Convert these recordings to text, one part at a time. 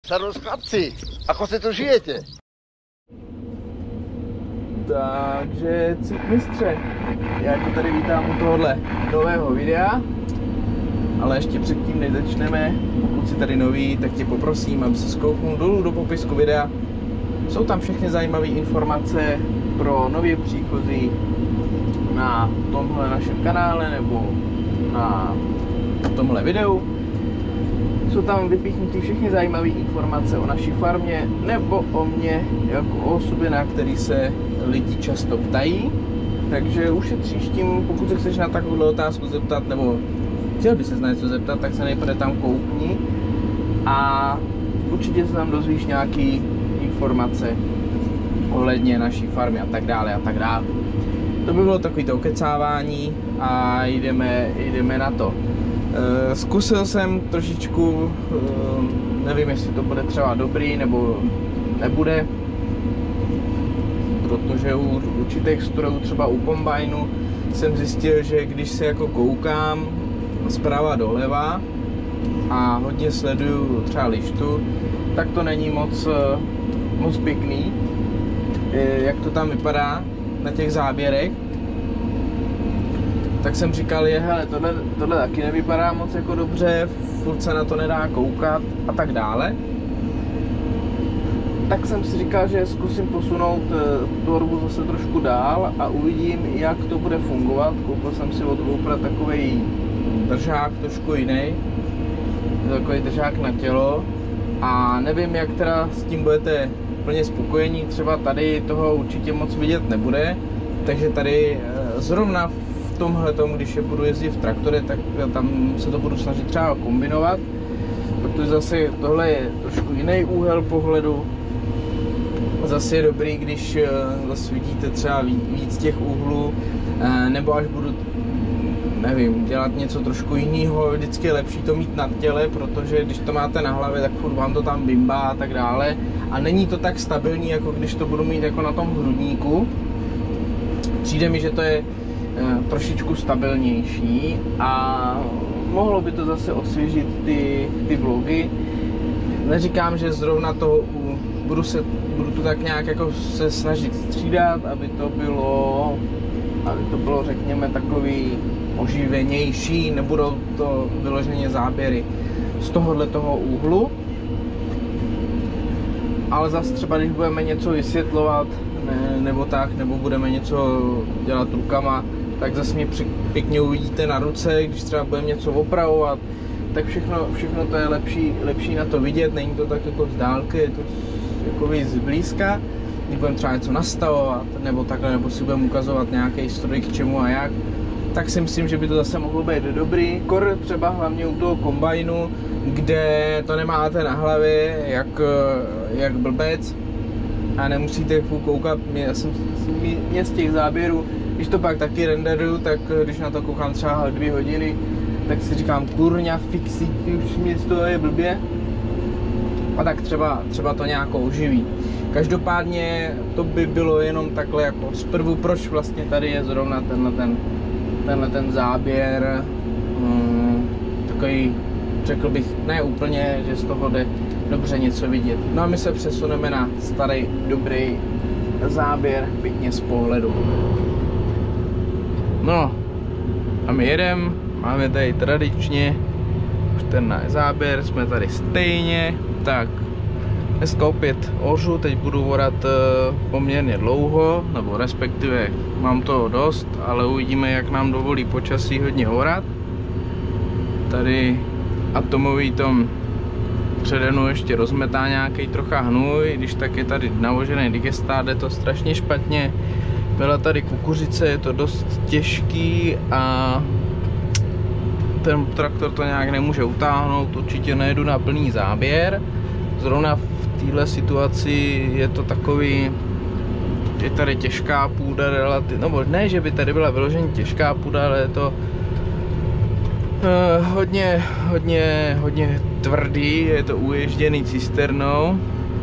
Servus chlapci, ako se to žijete? Takže mistře, já tě tady vítám u tohohle nového videa, ale ještě předtím, než začneme, pokud jsi tady nový, tak tě poprosím, aby se skouknul dolů do popisku videa. Jsou tam všechny zajímavé informace pro nově příchozí na tomhle našem kanále nebo na tomhle videu. Jsou tam vypíchnuty všechny zajímavé informace o naší farmě nebo o mně jako o osobě, na který se lidi často ptají. Takže ušetříš tím, pokud se chceš na takovou otázku zeptat, nebo chtěl by se na něco zeptat, tak se nejprve tam koukni a určitě se tam dozvíš nějaký informace ohledně naší farmy a tak dále a tak dále. To by bylo takový to okecávání a jdeme na to. Zkusil jsem trošičku, nevím, jestli to bude třeba dobrý nebo nebude, protože u určitých strojů, třeba u kombajnu, jsem zjistil, že když se jako koukám zprava doleva a hodně sleduju třeba lištu, tak to není moc pěkný, jak to tam vypadá na těch záběrech. Tak jsem říkal, hele, tohle taky nevypadá moc jako dobře, furt se na to nedá koukat a tak dále. Tak jsem si říkal, že zkusím posunout tvorbu zase trošku dál a uvidím, jak to bude fungovat. Koupil jsem si od GoPro takový držák trošku jiný, takový držák na tělo a nevím, jak teda s tím budete plně spokojení. Třeba tady toho určitě moc vidět nebude, takže tady zrovna v tomhletom, když je budu jezdit v traktore, tak tam se to budu snažit třeba kombinovat, protože zase tohle je trošku jiný úhel pohledu. Zase je dobrý, když zase vidíte třeba víc těch úhlů, nebo až budu, nevím, dělat něco trošku jiného, vždycky je lepší to mít nad těle, protože když to máte na hlavě, tak furt vám to tam bimbá a tak dále a není to tak stabilní, jako když to budu mít jako na tom hrudníku. Přijde mi, že to je trošičku stabilnější a mohlo by to zase osvěžit ty vlogy. Neříkám, že zrovna to budu to tak nějak jako se snažit střídat, aby to bylo řekněme takový oživenější, nebudou to vyloženě záběry z toho úhlu. Ale zase třeba, když budeme něco vysvětlovat, nebo budeme něco dělat rukama, tak zase mě pěkně uvidíte na ruce, když třeba budeme něco opravovat, tak všechno to je lepší na to vidět, není to tak jako z dálky, je to jako zblízka, když budeme třeba něco nastavovat, nebo takhle, nebo si budeme ukazovat nějaký stroj k čemu a jak, tak si myslím, že by to zase mohlo být dobrý, kor třeba hlavně u toho kombajnu, kde to nemáte na hlavě jak blbec a nemusíte koukat. Mě z těch záběrů, když to pak taky renderuju, tak když na to koukám třeba 2 hodiny, tak si říkám, kurňa, fixi, už mě z toho je blbě. A tak třeba to nějak oživí. Každopádně to by bylo jenom takhle jako zprvu, proč vlastně tady je zrovna ten záběr, takový, řekl bych, ne úplně, že z toho jde dobře něco vidět. No a my se přesuneme na starý, dobrý záběr, pěkně z pohledu. No a my jedeme, máme tady tradičně už ten záběr, jsme tady stejně, tak dneska opět ořu, teď budu orat poměrně dlouho, nebo respektive mám toho dost, ale uvidíme, jak nám dovolí počasí hodně orat. Tady atomový tom předenu ještě rozmetá nějaký trocha hnůj, když tak je tady navožený digestát, je to strašně špatně. Byla tady kukuřice, je to dost těžký a ten traktor to nějak nemůže utáhnout, určitě nejedu na plný záběr. Zrovna v této situaci je to takový, je tady těžká půda relativně, no ne, že by tady byla vyloženě těžká půda, ale je to hodně tvrdý, je to uježděný cisternou.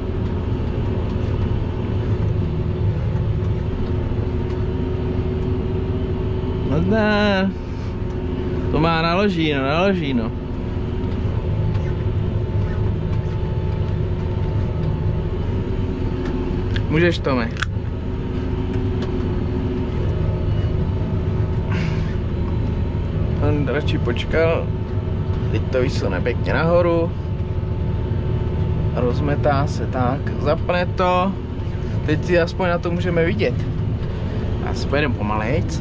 No ne, to má naloží, no. Můžeš, Tome. On radši počkal. Teď to vysune pěkně nahoru. Rozmetá se tak. Zapne to. Teď si aspoň na to můžeme vidět. A si pojedeme pomalejc.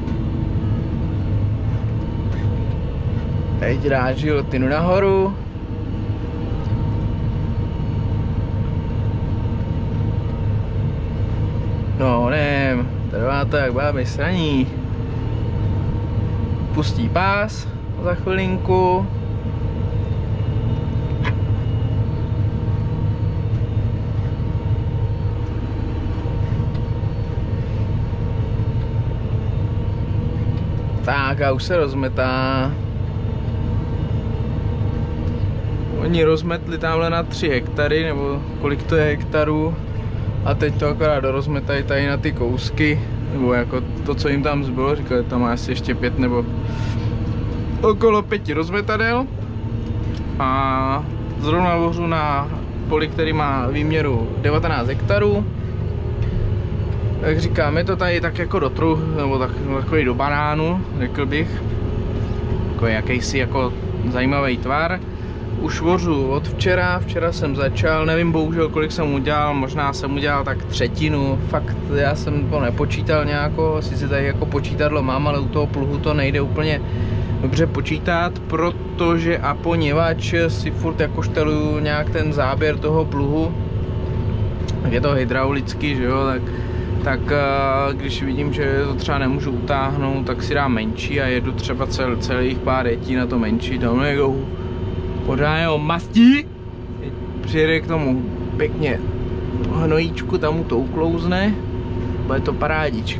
Teď dá žilotinu nahoru. No ne, trvá to jak bábě sraní. Pustí pás za chvilinku. Tak a už se rozmetá. Oni rozmetli tamhle na 3 hektary, nebo kolik to je hektarů. A teď to akorát dorozmetají tady na ty kousky, nebo jako to, co jim tam zbylo, říkali, tam má asi ještě 5 nebo okolo 5 rozmetadel. A zrovna vořu na poli, který má výměru 19 hektarů. Jak říkám, je to tady tak jako do truh, nebo takový do banánu, řekl bych. Takový jakýsi jako zajímavý tvar. Už vořu od včera jsem začal, nevím bohužel kolik jsem udělal, možná jsem udělal tak 1/3, fakt já jsem to nepočítal nějako, sice tady jako počítadlo mám, ale u toho pluhu to nejde úplně dobře počítat, protože a poněvadž si furt jako šteluju nějak ten záběr toho pluhu, tak je to hydraulický, že jo, tak když vidím, že to třeba nemůžu utáhnout, tak si dám menší a jedu třeba celých pár jetí na to menší, tam jako pořádně ho mastí, přijede k tomu pěkně hnojíčku, tam mu to uklouzne, bude to parádička.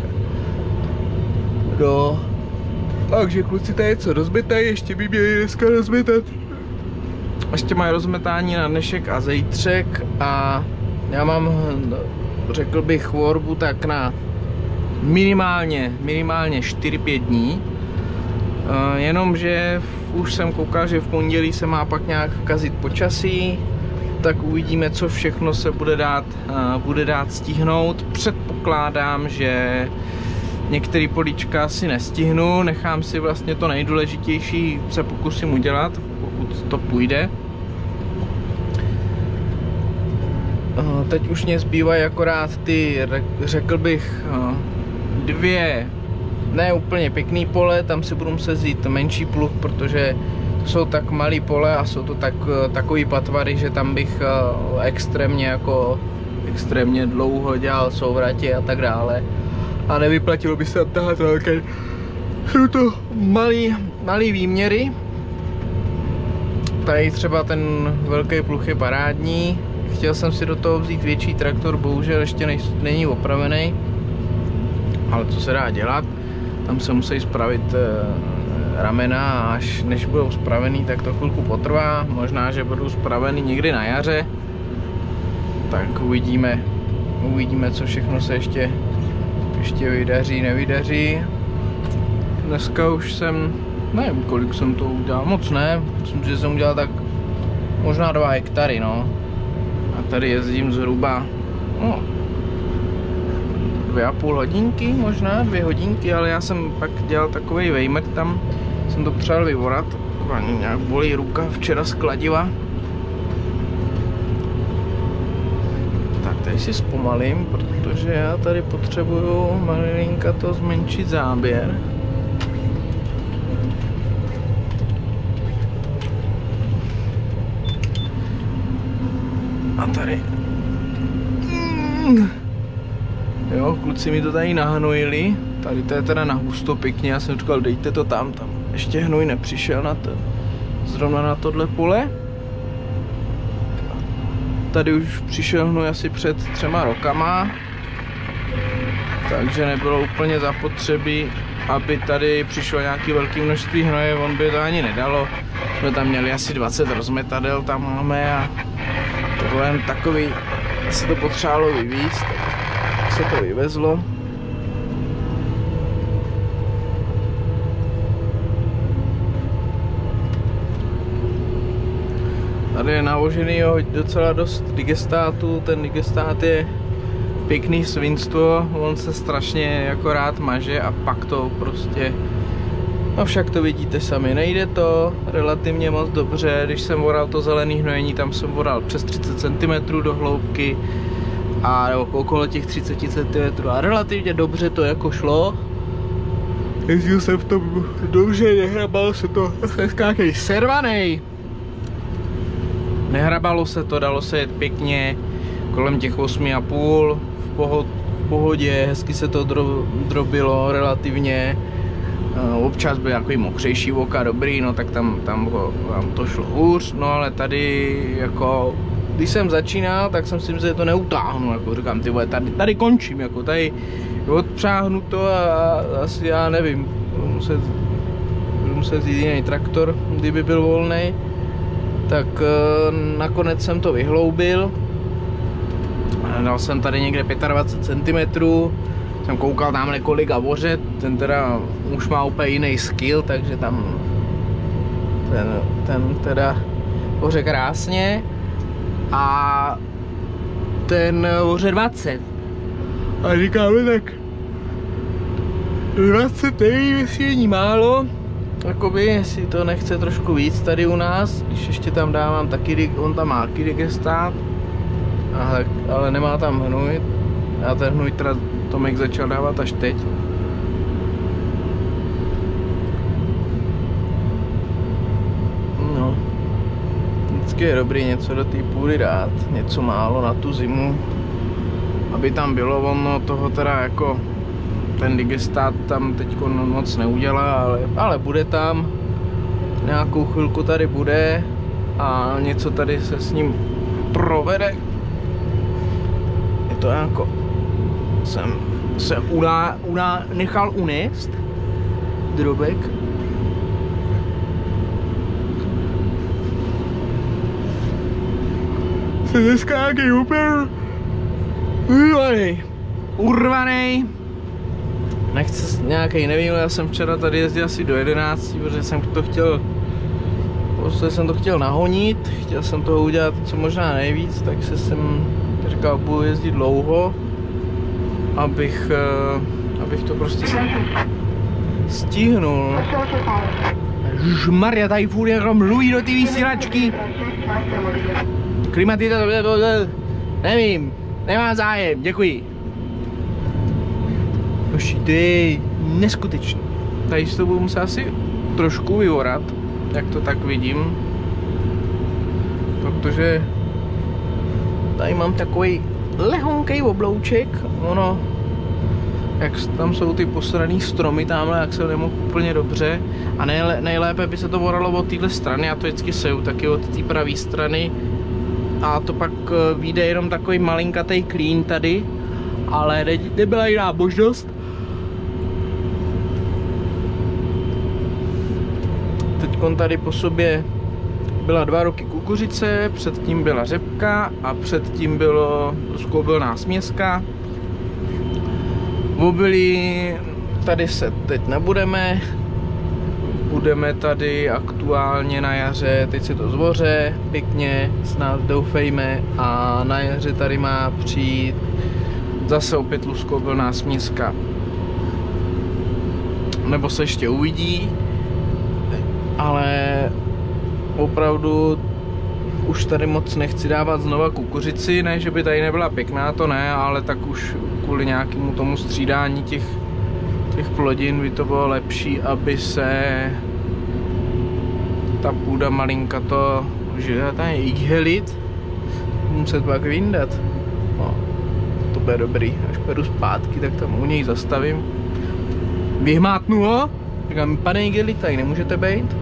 No, takže kluci tady co rozmetají, ještě by měli dneska rozmetat. Ještě mají rozmetání na dnešek a zítřek a já mám, řekl bych, chvorbu tak na minimálně 4-5 dní. Jenomže už jsem koukal, že v pondělí se má pak nějak kazit počasí, tak uvidíme, co všechno se bude dát stihnout. Předpokládám, že některé políčka si nestihnu, nechám si vlastně to nejdůležitější, se pokusím udělat, pokud to půjde. Teď už mě zbývají akorát ty, řekl bych, 2 ne úplně pěkný pole, tam si budu muset vzít menší pluh, protože to jsou tak malý pole a jsou to takový patvary, že tam bych extrémně dlouho dělal souvratě a tak dále. A nevyplatilo by se tam tahat velké. Jsou to malý výměry. Tady třeba ten velký pluh je parádní. Chtěl jsem si do toho vzít větší traktor, bohužel ještě není opravený. Ale co se dá dělat? Tam se musí spravit ramena a až než budou spravený, tak to chvilku potrvá. Možná, že budou spravený někdy na jaře. Tak uvidíme, co všechno se ještě vydaří, nevydaří. Dneska už jsem, nevím kolik jsem to udělal, moc ne. Myslím, že jsem udělal tak možná 2 hektary, no. A tady jezdím zhruba, no, 2,5 hodinky, možná 2 hodinky, ale já jsem pak dělal takový vejmet, tam jsem to potřeboval vyvorat, nějak bolí ruka včera z kladiva. Tak tady si zpomalím, protože já tady potřebuju malinka to zmenšit záběr. A tady. Jo, kluci mi to tady nahnojili. Tady to je teda na husto pěkně, já jsem říkal, dejte to tam. Ještě hnoj nepřišel na to, zrovna na tohle pole. Tady už přišel hnoj asi před 3 rokama. Takže nebylo úplně zapotřebí, aby tady přišlo nějaké velké množství hnoje, on by to ani nedalo. Jsme tam měli asi 20 rozmetadel, tam máme a to bylo jen takový, se to potřebovalo vyvízt, tak se to vyvezlo. Tady je naložený docela dost digestátu, ten digestát je pěkný svinstvo, on se strašně jako rád maže a pak to prostě, no však to vidíte sami, nejde to relativně moc dobře. Když jsem oral to zelený hnojení, tam jsem oral přes 30 cm do hloubky a okolo těch 30 cm a relativně dobře to jako šlo. Jezdil jsem v tom dobře, nehrabalo se to, skákej servanej. Nehrabalo se to, dalo se jet pěkně, kolem těch 8,5, v pohodě, hezky se to drobilo relativně. Občas byl takový mokřejší oka, dobrý, no tak tam to šlo hůř, no ale tady jako, když jsem začínal, tak jsem si myslel, že to neutáhnu, jako říkám, ty vole, tady končím, jako tady odpřáhnu to a asi já nevím, budu muset jít jiný traktor, kdyby byl volný. Tak nakonec jsem to vyhloubil, dal jsem tady někde 25 cm, jsem koukal tamhle kolega voře, ten teda už má úplně jiný skill, takže tam ten teda voře krásně a ten voře 20 a říkáme tak 20 nevím, jestli není málo, jakoby, jestli to nechce trošku víc tady u nás, když ještě tam dávám taky, on tam má taky digestát, ale nemá tam hnůj, a ten hnůj teda Tomek začal dávat až teď. No, vždycky je dobrý něco do té půdy dát, něco málo na tu zimu, aby tam bylo, ono toho teda jako ten digestát tam teď moc neudělá, ale bude tam, nějakou chvilku tady bude a něco tady se s ním provede. Je to jako, jsem nechal unést drobek. Se dneska nějaký úplně urvanej. Nechci nějaký, nevím, já jsem včera tady jezdil asi do 11, protože jsem to chtěl, prostě jsem to chtěl nahonit, chtěl jsem toho udělat co možná nejvíc, takže jsem říkal, budu jezdit dlouho, abych to prostě stihnul. Žmaria, tady furt jenom mluví do ty vysílačky. Klimatita, nevím, nemám zájem, děkuji. Noši, to je neskutečný. Tady s to budu muset asi trošku vyvorat, jak to tak vidím. Protože tady mám takový lehonkej oblouček, ono, jak tam jsou ty posraný stromy tamhle, jak se nemohl úplně dobře. A nejlépe by se to voralo od téhle strany, já to vždycky seju taky od té pravé strany. A to pak vyjde jenom takový malinkatej klín tady, ale nebyla jiná možnost. Teďkon tady po sobě byla 2 roky kukuřice, předtím byla řepka a předtím bylo rozkoubilná směska. V obilí tady se teď nebudeme, budeme tady aktuálně na jaře, teď se to zvoře pěkně, snad doufejme, a na jaře tady má přijít zase opět luskoubilná směska. Nebo se ještě uvidí, ale opravdu už tady moc nechci dávat znova kukuřici, ne, že by tady nebyla pěkná, to ne, ale tak už kvůli nějakému tomu střídání těch plodin by to bylo lepší, aby se ta půda malinka to, že tady ihelit, muset pak vyndat. No, to bude dobrý, až půjdu zpátky, tak tam u něj zastavím. Vyhmátnu ho, říkám, pane igelit, tady nemůžete být.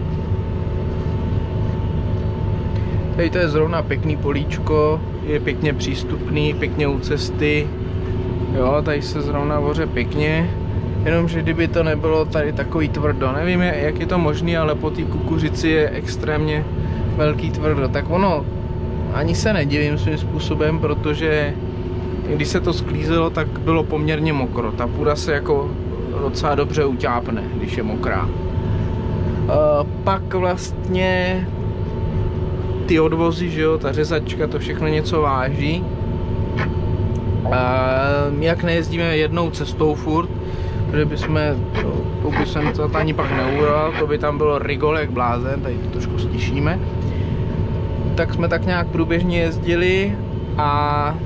Tady to je zrovna pěkný políčko, je pěkně přístupný, pěkně u cesty. Jo, tady se zrovna voře pěkně. Jenomže kdyby to nebylo tady takový tvrdo, nevím jak je to možné, ale po té kukuřici je extrémně velký tvrdo. Tak ono, ani se nedivím svým způsobem, protože když se to sklízelo, tak bylo poměrně mokro. Ta půda se jako docela dobře utápne, když je mokrá. Pak vlastně ty odvozy, že jo, ta řezačka, to všechno něco váží. Jak nejezdíme jednou cestou furt, protože to by jsem to ani pak neural, to by tam bylo rigol jak blázen, tady to trošku stišíme. Tak jsme tak nějak průběžně jezdili a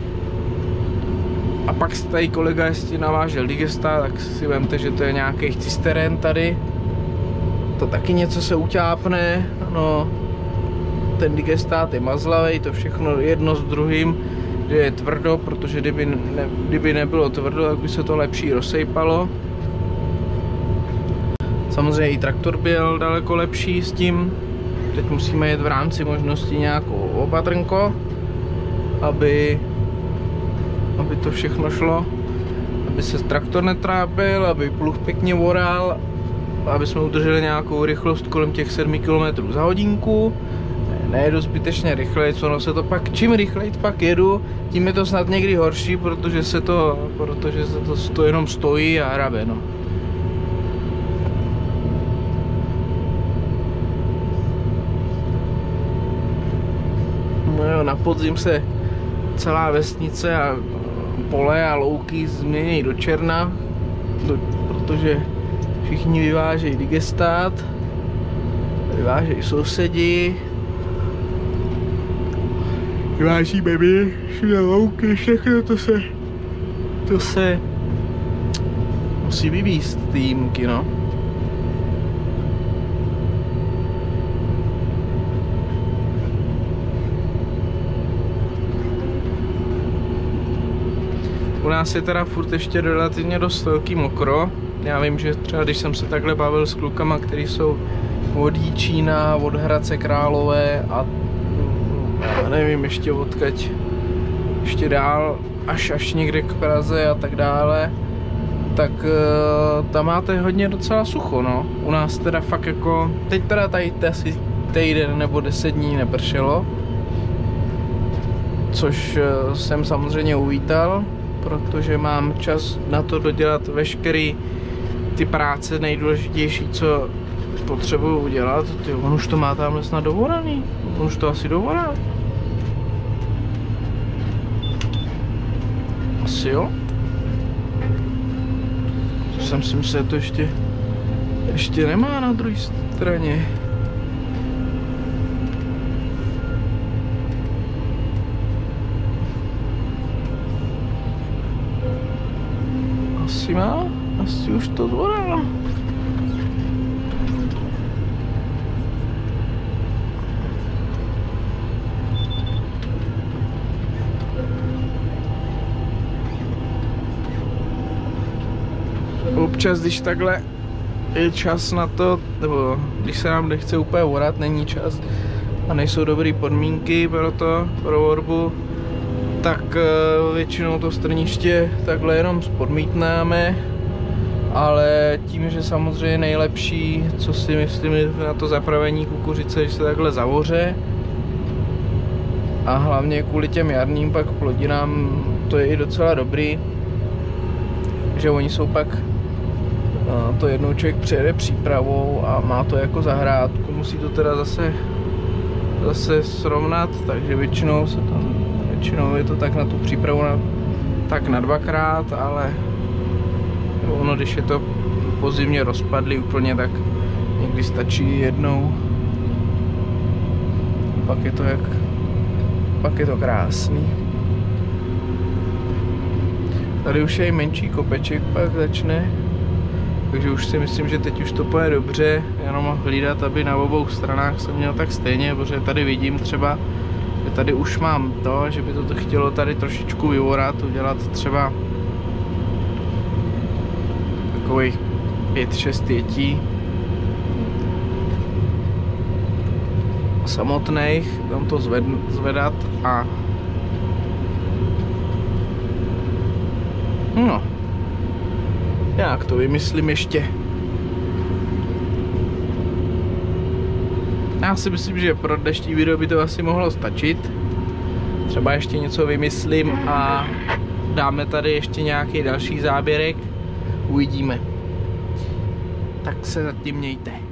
pak tady kolega ještě navážel digesta, tak si vemte, že to je nějaký cisterén tady. To taky něco se utápne, no ten digestát je mazlavej, to všechno jedno s druhým, že je tvrdo, protože kdyby nebylo tvrdo, tak by se to lepší rozsejpalo. Samozřejmě i traktor byl daleko lepší s tím. Teď musíme jet v rámci možnosti nějakou opatrnko, aby to všechno šlo, aby se traktor netrápil, aby pluh pěkně oral, aby jsme udrželi nějakou rychlost kolem těch 7 km za hodinku. Nejedu zbytečně rychle, ono se to pak, čím rychleji pak jedu, tím je to snad někdy horší, protože se to jenom stojí a hrabe, no. No jo, na podzim se celá vesnice a pole a louky změní do černa, protože všichni vyvážejí digestát, vyvážejí sousedi, vyvážíme my, všude louky, všechno to se musí vyvízt ty jímky, no. U nás je teda furt ještě relativně dost velký mokro. Já vím, že třeba když jsem se takhle bavil s klukama, kteří jsou od Jíčína, od Hradce Králové a nevím ještě odkud, ještě dál, až někde k Praze a tak dále, tak tam máte hodně docela sucho, no. U nás teda fakt jako, teď teda tady asi týden nebo 10 dní nepršelo, což jsem samozřejmě uvítal, protože mám čas na to dodělat veškerý ty práce nejdůležitější, co potřebuju udělat. On už to má tamhle snad dovoraný, on už to asi dovorá. Asi jo. To jsem si myslel, to ještě nemá na druhé straně. Asi má, asi už to zvorá. Občas, když takhle je čas na to, nebo když se nám nechce úplně orat, není čas a nejsou dobré podmínky pro orbu, tak většinou to strniště takhle jenom spodmítnáme, ale tím, že samozřejmě nejlepší, co si myslím na to zapravení kukuřice, že se takhle zavoře a hlavně kvůli těm jarním pak plodinám to je i docela dobrý, že oni jsou pak to jednou člověk přejede přípravou a má to jako zahrádku, musí to teda zase srovnat, takže většinou je to tak na tu přípravu tak na 2krát, ale ono, když je to po zimě rozpadlý úplně, tak někdy stačí jednou. Pak je to krásný. Tady už je i menší kopeček, pak začne. Takže už si myslím, že teď už to půjde dobře, jenom hlídat, aby na obou stranách jsem měl tak stejně, protože tady vidím třeba, že tady už mám to, že by to chtělo tady trošičku vyvorat, udělat třeba takových 5-6 jetí samotných, tam to zvedat a no, jak to vymyslím ještě. Já si myslím, že pro dnešní video by to asi mohlo stačit. Třeba ještě něco vymyslím a dáme tady ještě nějaký další záběrek. Uvidíme. Tak se zatím mějte.